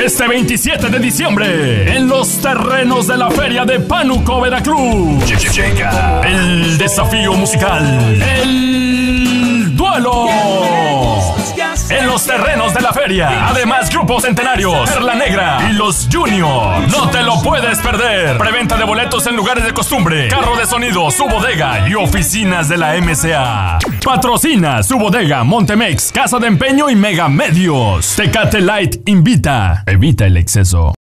Este 27 de diciembre, en los terrenos de la Feria de Pánuco, Veracruz, llega el desafío musical, el duelo. En los terrenos de la feria. Además, Grupo Centenarios, Perla Negra y los Junior. No te lo puedes perder. Preventa de boletos en lugares de costumbre, Carro de Sonido, Su Bodega y oficinas de la MCA. Patrocina Su Bodega, Montemex, Casa de Empeño y Mega Medios. Tecate Light invita. Evita el exceso.